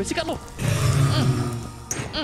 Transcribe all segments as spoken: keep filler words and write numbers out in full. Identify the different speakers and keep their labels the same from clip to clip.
Speaker 1: basikan lo. Mm. Mm.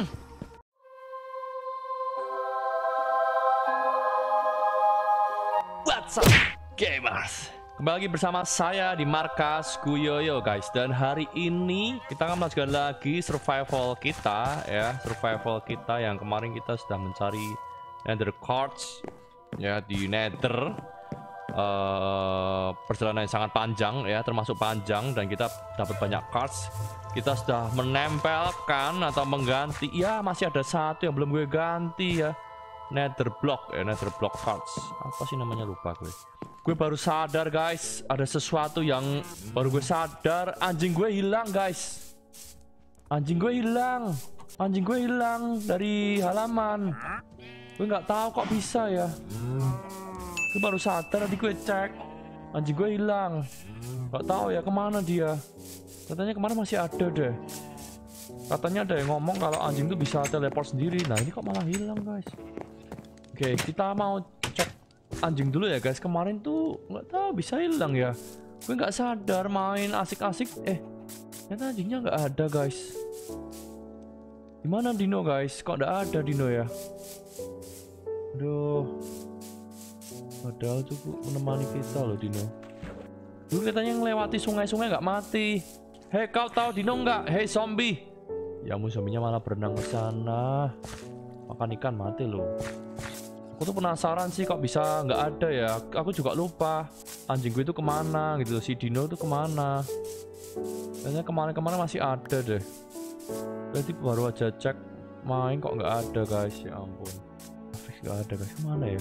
Speaker 1: What's up, gamers? Kembali lagi bersama saya di markas Kuyoyo, guys. Dan hari ini kita akan melanjutkan lagi survival kita, ya, survival kita yang kemarin kita sudah mencari Nether Quartz, ya, di Nether. Uh, perjalanan yang sangat panjang, ya, termasuk panjang, dan kita dapat banyak quartz. Kita sudah menempelkan atau mengganti, ya, masih ada satu yang belum gue ganti, ya, Nether block, ya, Nether block quartz. Apa sih namanya, lupa gue. Gue baru sadar, guys, ada sesuatu yang baru gue sadar. Anjing gue hilang, guys. Anjing gue hilang. Anjing gue hilang dari halaman. Gue nggak tahu kok bisa, ya. Gue baru sadar, tadi gue cek, anjing gue hilang. Gak tahu ya kemana dia. Katanya kemana masih ada deh. Katanya ada yang ngomong kalau anjing tuh bisa teleport sendiri. Nah ini kok malah hilang, guys. Oke, kita mau cek anjing dulu ya, guys. Kemarin tuh nggak tahu bisa hilang ya. Gue nggak sadar main asik-asik. Eh, ternyata anjingnya nggak ada, guys. Gimana Dino, guys? Kok nggak ada Dino ya? Aduh. Padahal cukup menemani kita loh, Dino. Dulu katanya ngelewati sungai-sungai nggak mati. Hei, kau tahu Dino nggak? Hei zombie. Ya, mu zombinya malah berenang ke sana. Makan ikan mati loh. Aku tuh penasaran sih kok bisa nggak ada ya. Aku juga lupa anjing gue itu kemana gitu. Si Dino itu kemana? Kayaknya kemarin-kemarin masih ada deh. Berarti baru aja cek main kok nggak ada, guys. Ya ampun. Nggak ada, guys. Kemana ya?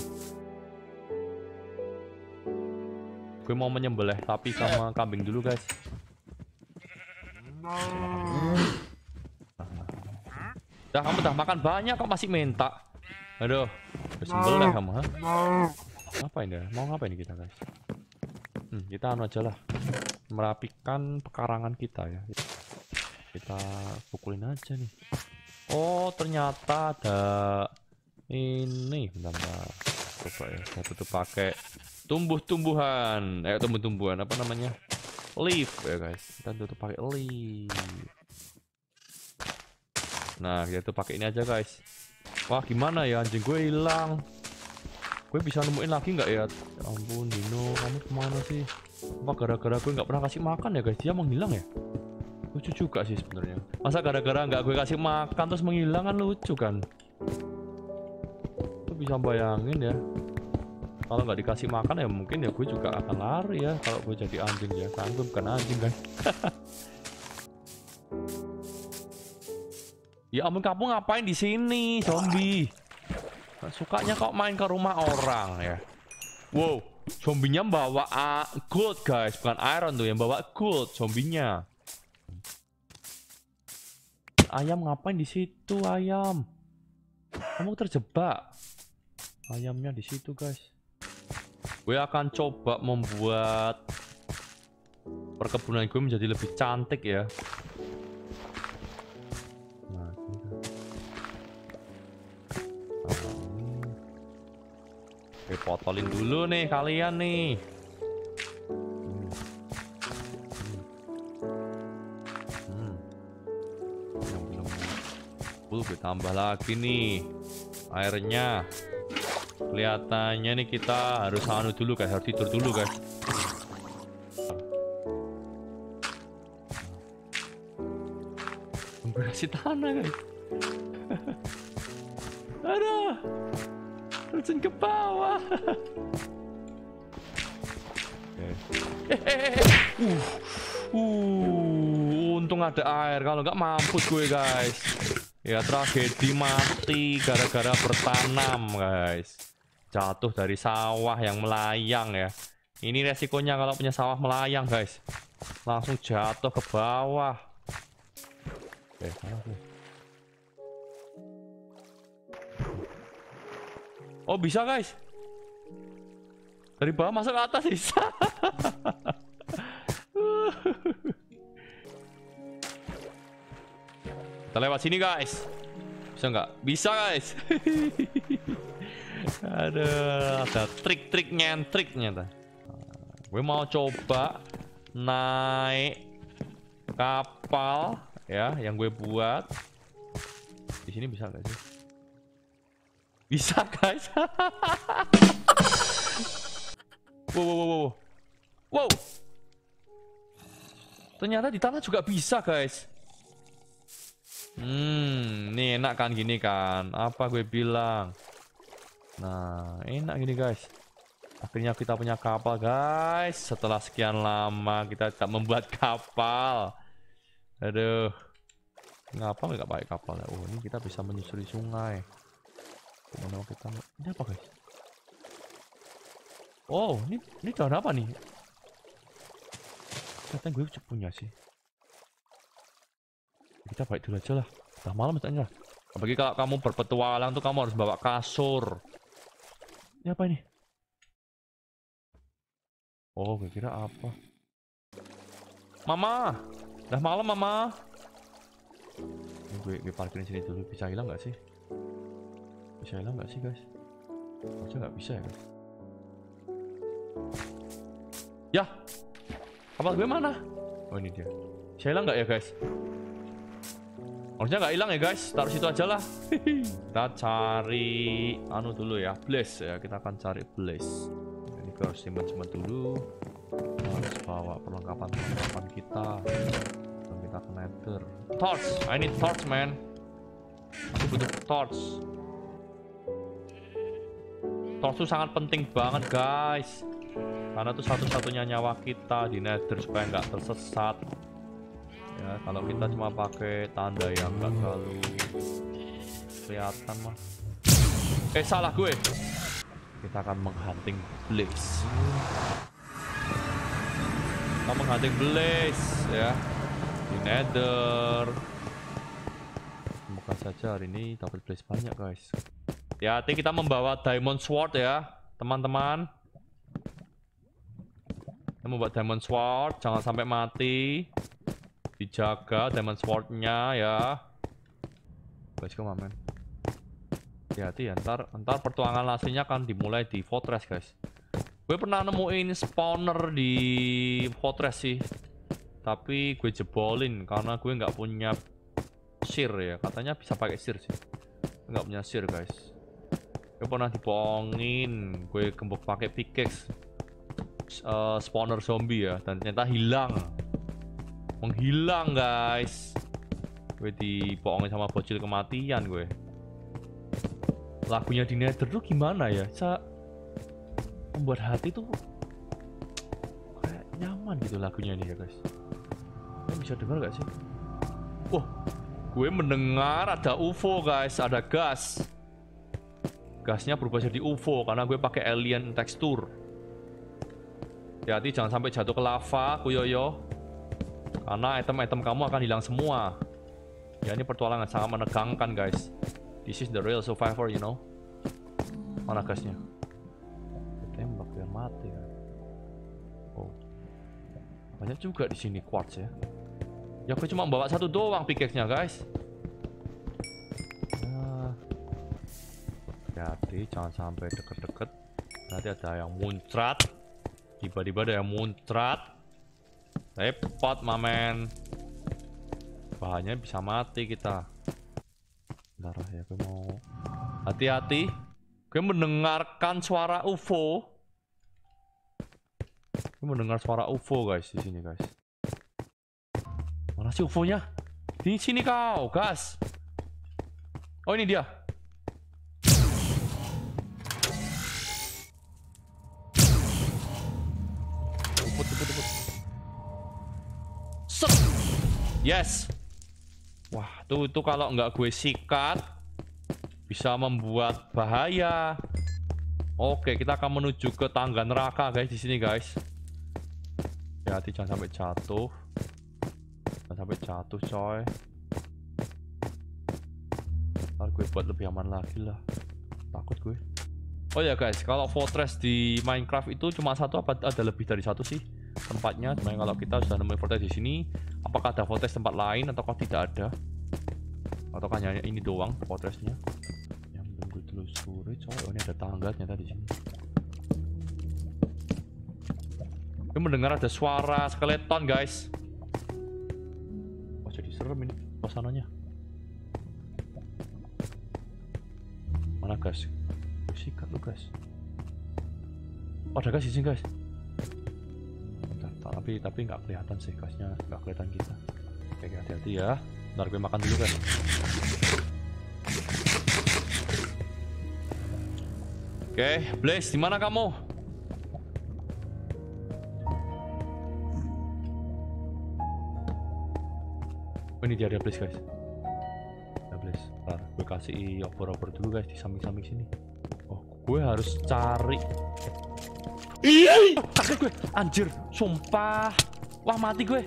Speaker 1: Gue mau menyembelih sapi sama kambing dulu, guys. Dah, kamu udah makan banyak kok masih minta. Aduh, sembelih kamu, ha? Ngapain ya? Mau ngapain kita, guys? Hmm, kita anu aja lah. Merapikan pekarangan kita ya. Kita pukulin aja nih. Oh, ternyata ada ini. Bentar, bentar. Coba ya, saya tutup pakai tumbuh-tumbuhan, eh tumbuh-tumbuhan apa namanya, leaf ya, guys. Kita tutup pakai leaf. Nah, kita tutup pakai ini aja, guys. Wah, gimana ya, anjing gue hilang. Gue bisa nemuin lagi nggak ya? Ya ampun, Dino, kamu kemana sih? Apa gara-gara gue nggak pernah kasih makan ya, guys? Dia menghilang ya? Lucu juga sih sebenarnya. Masa gara-gara nggak gue kasih makan terus menghilang, kan lucu kan? Lu bisa bayangin ya. Kalau nggak dikasih makan ya mungkin ya gue juga akan lari ya. Kalau gue jadi anjing ya, kan gue bukan anjing kan. Ya ampun, kamu ngapain di sini, zombie? Nah, sukanya kok main ke rumah orang ya. Wow, zombinya bawa uh, gold, guys, bukan iron tuh yang bawa gold zombinya. Ayam ngapain di situ, ayam? Kamu terjebak. Ayamnya di situ, guys. Gue akan coba membuat perkebunan gue menjadi lebih cantik ya. Nah, gitu. Nah, oke, potolin dulu nih kalian nih. Hmm. Hmm. Yang belum. Uh, gue tambah lagi nih airnya. Kelihatannya nih kita harus anu dulu, guys, harus tidur dulu, guys. Gue kasih tanah, guys. Aduh, terjun ke bawah. uh, uh, untung ada air, kalau nggak mampus gue, guys. Ya, tragedi mati gara-gara bertanam, guys. Jatuh dari sawah yang melayang ya. Ini resikonya kalau punya sawah melayang, guys. Langsung jatuh ke bawah. Oke, oh, bisa, guys. Dari bawah masuk ke atas bisa. Kita lewat sini, guys. Bisa nggak? Bisa, guys. Ada ada trik-trik nyentrik ternyata. Gue mau coba naik kapal ya, yang gue buat. Di sini bisa nggak sih? Bisa guys. Wow, wow, wow, wow. Wow. Ternyata di tanah juga bisa guys. Hmm, ini enak kan gini kan? Apa gue bilang? Nah, enak gini guys. Akhirnya kita punya kapal guys. Setelah sekian lama kita tak membuat kapal. Aduh. Ngapa nggak pakai kapal ya? Oh, ini kita bisa menyusuri sungai. Kemana kita? Ini apa guys? Oh, ini ini daun apa nih? Katanya gue punya sih. Kita balik dulu aja lah. Udah malam katanya. Apalagi kalau kamu berpetualang tuh kamu harus bawa kasur. Ini apa ini? Oh, gue kira apa? Mama, udah malam mama. Ini gue, gue parkirin sini dulu. Bisa hilang nggak sih? Bisa hilang nggak sih guys? Harusnya nggak bisa ya guys. Ya, kapal gue mana? Oh ini dia. Bisa hilang nggak ya guys? Harusnya nggak hilang ya guys. Taruh situ aja lah. Kita cari anu dulu ya, blaze ya. Kita akan cari blaze. Ini gue harus simpan-simpan dulu. Kita harus bawa perlengkapan-perlengkapan kita. Dan kita ke nether. Torch, I need torch man. Aku butuh torch. Torch itu sangat penting banget guys. Karena itu satu-satunya nyawa kita di nether supaya nggak tersesat. Ya, kalau kita cuma pakai tanda yang nggak terlalu kelihatan mah. Eh, salah gue. Kita akan menghunting blaze. Kita menghunting blaze ya di nether. Semoga saja hari ini dapat blaze banyak guys. Ya, hati kita membawa diamond sword ya, teman-teman. Kita membawa diamond sword, jangan sampai mati. Dijaga diamond swordnya ya. Let's go man. Hati-hati ya, ntar, ntar pertuangan aslinya kan dimulai di fortress guys. Gue pernah nemuin spawner di fortress sih, tapi gue jebolin karena gue nggak punya shear ya. Katanya bisa pakai shear sih, nggak punya shear guys. Gue pernah dibohongin, gue gembok pakai pickaxe uh, spawner zombie ya, dan ternyata hilang. Menghilang guys. Gue dibohongin sama bocil kematian gue. Lagunya di nether tuh gimana ya? Bisa membuat hati tuh kayak nyaman gitu lagunya ini ya guys. Kalian bisa dengar gak sih? Wah, gue mendengar ada U F O guys, ada gas. Gasnya berubah jadi U F O karena gue pakai alien tekstur. Hati-hati jangan sampai jatuh ke lava, Kuyoyo. Karena item-item kamu akan hilang semua. Ya, ini pertualangan sangat menegangkan guys. This is the real survivor, you know. Mana gasnya? Tembak biar mati kan. Oh, banyak juga di sini quartz ya. Ya, aku cuma bawa satu doang pickaxe-nya guys. Nah, hati-hati jangan sampai deket-deket. Nanti ada yang muncrat. Tiba-tiba ada yang muncrat. Repot mamen. Bahannya bisa mati kita. Bentar ya, gue mau hati-hati. Gue mendengarkan suara U F O. Gue mendengar suara U F O guys di sini guys. Mana sih U F O-nya? Di sini kau, gas. Oh, ini dia. Teput, teput, teput. Set. Yes. Wah, tuh itu kalau nggak gue sikat bisa membuat bahaya. Oke, kita akan menuju ke tangga neraka guys di sini guys. Hati-hati jangan sampai jatuh. Jangan sampai jatuh coy. Ntar gue buat lebih aman lagi lah. Takut gue. Oh ya guys, kalau fortress di Minecraft itu cuma satu apa ada lebih dari satu sih tempatnya? Cuma kalau kita sudah nemuin fortress di sini, apakah ada fortress tempat lain ataukah tidak ada? Atau hanya ini doang fortressnya? Yang belum gue telusuri coy. Oh, ini ada tangga ternyata di sini. Gue mendengar ada suara skeleton guys. Oh, jadi seru serem ini suasananya. Mana guys? Sikat lu guys. Oh, ada gas di sini guys. Bentar, tapi tapi nggak kelihatan sih gasnya, nggak kelihatan kita. Oke, hati-hati ya. Ntar gue makan dulu guys. Oke, Blaze, di mana kamu? Oh, ini dia ada Blaze guys. Ada Blaze. Ntar gue kasih obor-obor dulu guys di samping-samping sini. Oh, gue harus cari. Iya, kaget gue. Anjir, sumpah. Wah, mati gue.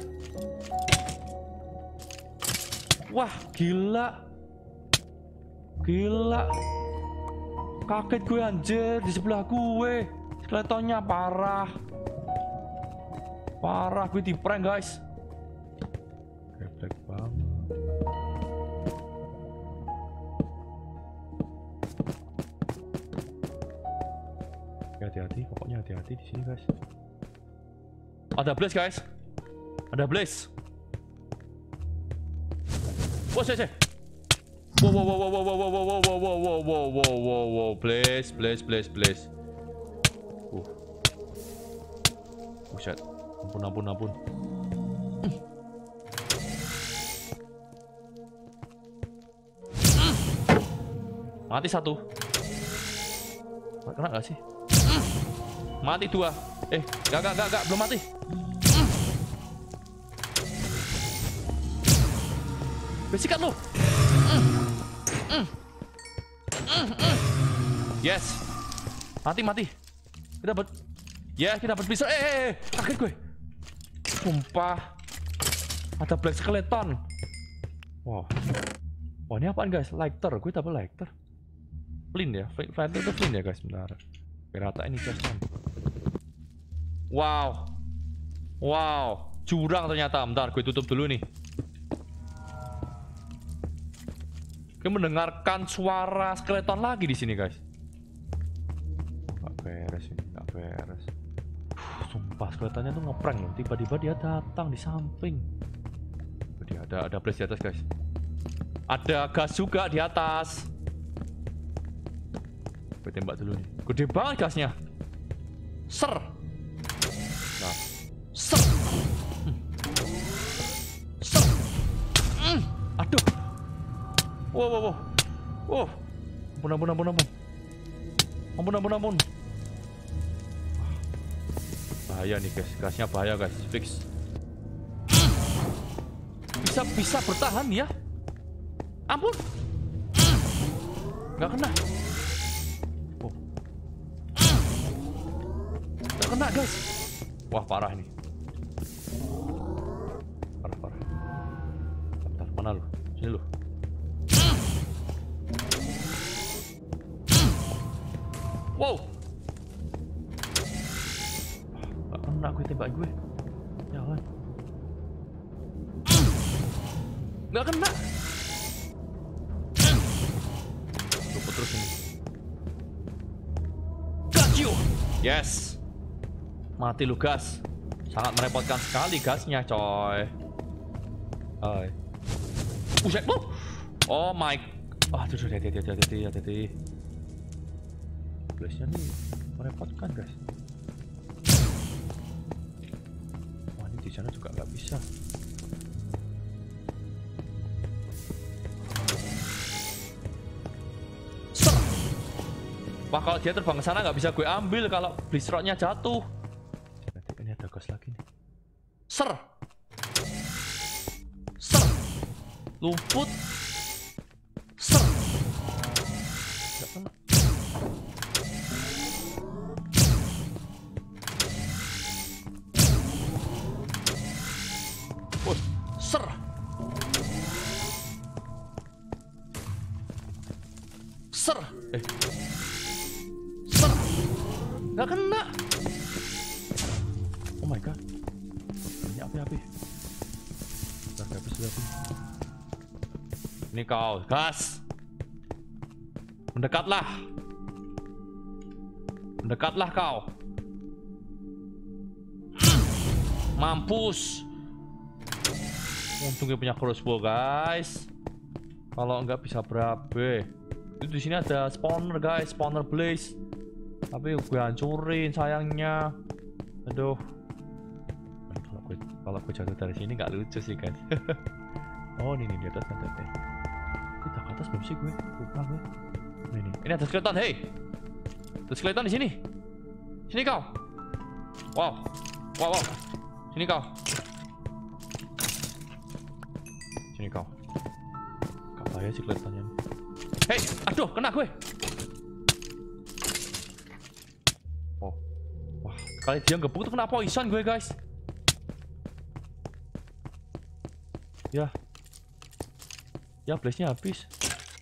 Speaker 1: Wah, gila. Gila. Kaget gue anjir, di sebelah gue. Skeletonnya parah. Parah, gue di prank guys. Geblek banget. Hati-hati, pokoknya hati-hati di sini guys. Ada Blaze guys. Ada Blaze. Wah, saya, saya. Wow, wow, wow, wow, wow, wow, wow, wow, wow, wow, wow, wow, wow, wow, Blaze, Blaze, Blaze, Blaze. Uh. Buset. Ampun, ampun, ampun. Mati satu. Kena gak sih? Mati dua. Eh, gak, gak, gak, gak, belum mati. Besikat lu. Yes. Mati, mati. Kita dapat. Ya, kita dapat pistol. Eh, eh, eh, kaget gue. Sumpah. Ada black skeleton. Wow. Wah, ini apaan guys? Lighter. Gue dapat lighter. Flint ya. Lighter itu flint ya guys. Bentar. Rata ini chestnya. Wow. Wow. Jurang ternyata. Bentar, gue tutup dulu nih. Gue mendengarkan suara skeleton lagi di sini guys. Gak beres ini, gak beres. Uh, sumpah skeletonnya tuh ngeprank loh. Tiba-tiba dia datang di samping. Dia ada ada Blaze di atas guys. Ada gas juga di atas. Gue tembak dulu nih. Gede banget gasnya. Ser. Nah. Ser. Hmm. Ser. Hmm. Aduh. Wow, wow, wow. Wow. Ampun, ampun, ampun, ampun. Ampun, ampun, ampun. Bahaya nih guys. Gasnya bahaya guys. Fix. Bisa, bisa bertahan ya. Ampun. Nggak kena. Oh. Nggak kena guys. Wah, parah ini. Parah, parah. Bentar, mana lu? Sini lu. Wow. Gak kena gue tembak gue. Jangan. Gak kena. Lupa terus ini. Got you. Yes. Mati lu gas. Sangat merepotkan sekali gasnya coy. Hai. Buset lu. Oh my. Ah, tuh tuh hati hati hati hati hati. Blaze-nya nih merepotkan guys. Wah, ini di sana juga nggak bisa. Ser. Wah, kalau dia terbang ke sana nggak bisa gue ambil kalau Blaze Rod-nya jatuh. Nanti ini ada gas lagi nih. Ser. Ser. Lumput. Ser. Nggak kena. Ser. Ser. Eh. Ser. Gak kena. Oh my god. Ini api-api. Gak habis api. Ini kau, gas. Mendekatlah. Mendekatlah kau. Untung gue punya crossbow, guys. Kalau enggak bisa berabe. Itu di sini ada spawner, guys, spawner blaze. Tapi gue hancurin sayangnya. Aduh. Kalau gue kalau gue jatuh dari sini nggak lucu sih, guys. Oh, ini nih di atas ada. Kita ke atas belum sih gue? Lupa gue. Ini nih. Ini ada skeleton, hei. Ada skeleton di sini. Sini kau. Wow. Wow, wow. Sini kau. Sini kau. Gak bahaya sih kelihatannya. Hei, aduh, kena gue. Oh. Wah, kali dia gebuk tuh kena poison gue, guys. Ya. Ya, blaze-nya habis.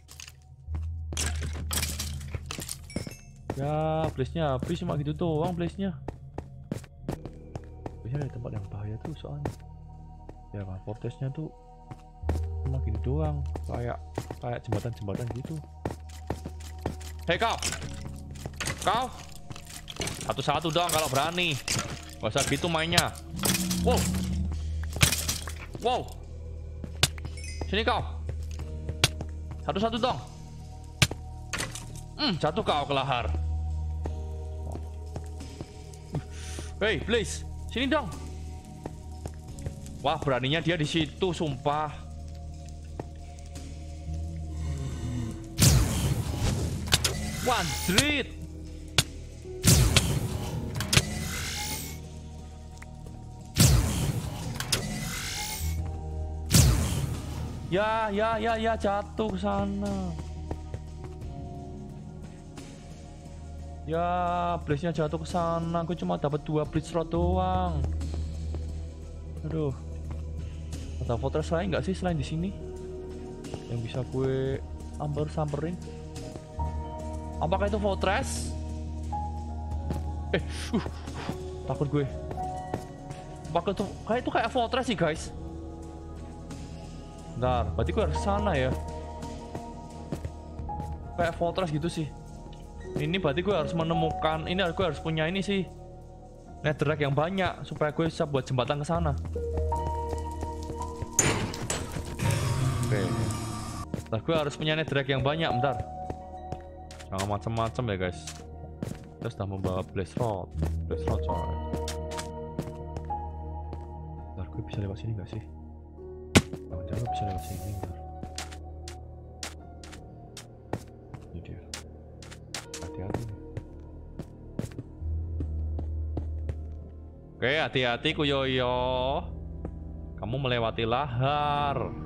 Speaker 1: Ya, blaze-nya habis, cuma gitu doang blaze-nya. Biasanya ada tempat yang bahaya tuh soalnya. Ya, kan, fortress-nya tuh cuma gitu doang, kayak kayak jembatan-jembatan gitu. Hei kau, kau, satu-satu dong kalau berani. Gak usah gitu mainnya. Wow, wow, sini kau, satu-satu dong. Hmm, jatuh kau ke lahar. Hei, please, sini dong. Wah, beraninya dia di situ, sumpah. One dread. Ya, ya, ya, ya, jatuh ke sana. Ya, blaze-nya jatuh ke sana. Gue cuma dapat dua blitz rod doang. Aduh. Ada fortress lain nggak sih selain di sini yang bisa gue amber samperin? Apakah itu fortress? Eh, uh, takut gue. Apakah itu kayak itu kayak fortress sih, guys? Bentar, berarti gue harus sana ya. Kayak fortress gitu sih. Ini berarti gue harus menemukan. Ini gue harus punya ini sih. Netherrack yang banyak supaya gue bisa buat jembatan ke sana. Oke. Bentar, gue harus punya netherrack yang banyak, bentar. Jangan macam-macam ya, guys. Kita sudah membawa blaze rod. Blaze rod coy. Bentar, gue bisa lewat sini gak sih? Jangan-jangan gue bisa lewat sini, bentar. Ini dia. Hati-hati. Oke, hati-hati Kuyoyo. Kamu melewati lahar.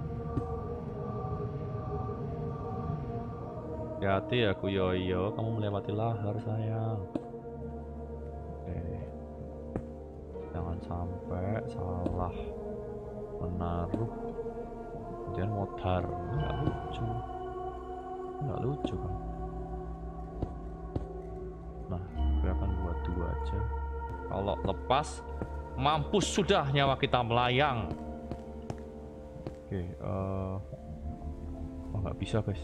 Speaker 1: Hati-hati ya Kuyoyo, kamu melewati lahar sayang. Oke. Jangan sampai salah menaruh kemudian modar. Nggak lucu. Nggak lucu kan. Nah, gue akan buat dua aja. Kalau lepas, mampus sudah nyawa kita melayang. Oke, uh... oh nggak bisa, guys.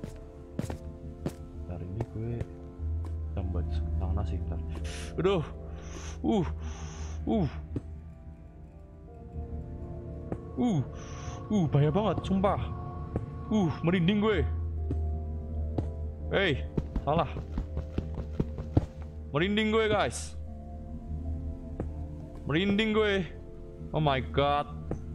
Speaker 1: Dari ini gue tambah tanah sih, bentar. Aduh, uh, uh, uh, uh, bahaya banget, sumpah. Uh, merinding gue. Hei, salah. Merinding gue, guys. Merinding gue. Oh my god.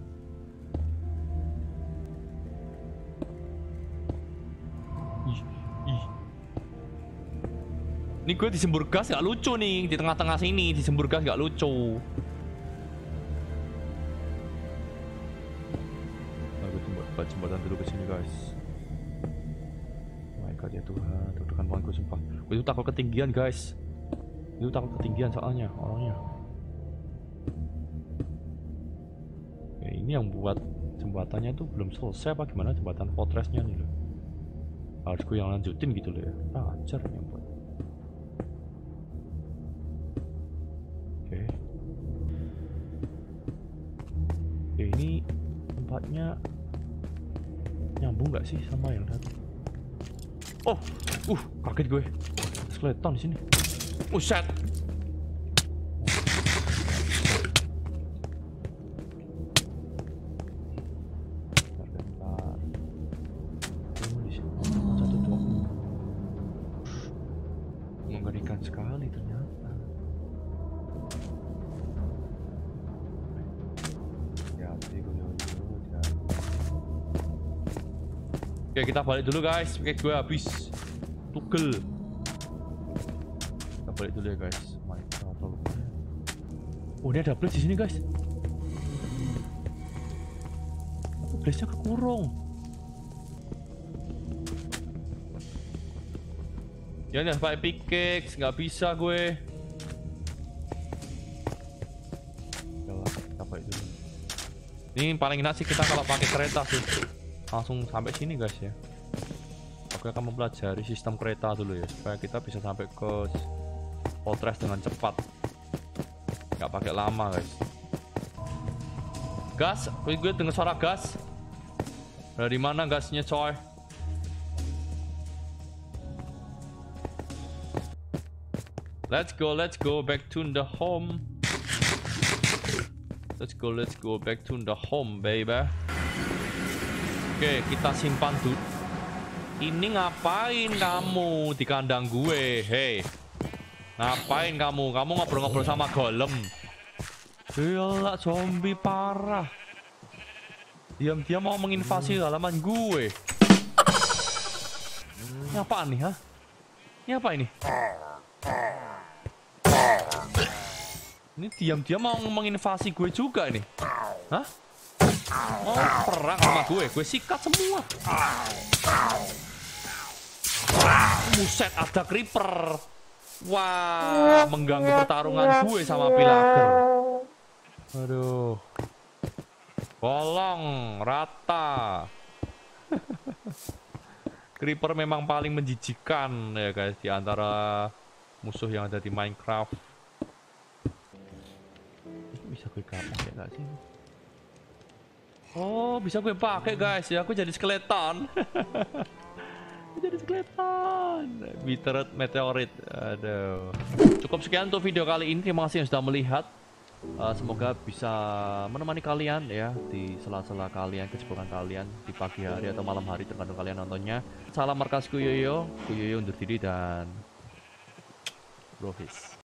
Speaker 1: Ih, ih. Ini gue disembur gas gak lucu nih. Di tengah-tengah sini disembur gas gak lucu. Nah, gue buat jembatan dulu ke sini, guys. Oh my god ya Tuhan, deg-degan banget gue sumpah. Gue itu takut ketinggian, guys. Itu takut ketinggian soalnya orangnya. Ya, ini yang buat jembatannya tuh belum selesai apa gimana, jembatan fortressnya nih loh. Harus gue yang lanjutin gitu loh ya. Ah, ajar yang buat. Oke. Oke, ini tempatnya nyambung nggak sih sama yang tadi? Oh, uh, kaget gue. Skeleton di sini. Uset. Oke, kita balik dulu guys. Oke, gue habis tugel. Kita balik dulu ya guys. Oh, ini ada blaze di sini guys. Blaze-nya kekurung. Ya nih, pakai pickaxe nggak bisa gue. Kita balik dulu. Ini paling enak sih kita kalau pakai kereta sih. Langsung sampai sini guys ya. Aku akan mempelajari sistem kereta dulu ya, supaya kita bisa sampai ke fortress dengan cepat. Gak pakai lama guys. Gas, gue dengar suara gas. Dari mana gasnya coy? Let's go, let's go back to the home. Let's go, let's go back to the home, baby. Oke, kita simpan dulu. Ini ngapain kamu di kandang gue? Hei, ngapain kamu? Kamu ngobrol-ngobrol sama golem? Gila, zombie parah. Diam-diam mau menginvasi halaman gue. Ini apaan nih, ha? Ini apa ini? Ini diam-diam mau menginvasi gue juga ini. Hah? Oh, perang sama gue. Gue sikat semua. Buset, ada creeper. Wah, mengganggu pertarungan gue sama pillager. Aduh. Bolong, rata. Creeper memang paling menjijikan ya guys di antara musuh yang ada di Minecraft. Bisa gue pakai nggak sih? Oh, bisa gue pakai guys ya. Aku jadi skeleton. Aku jadi skeleton. Meteorit, meteorit. Aduh. Cukup sekian untuk video kali ini. Terima kasih yang sudah melihat. Uh, semoga bisa menemani kalian ya di sela-sela kalian, kesibukan kalian di pagi hari atau malam hari tergantung kalian nontonnya. Salam markas Kuyoyo, Kuyoyo undur diri dan Profis.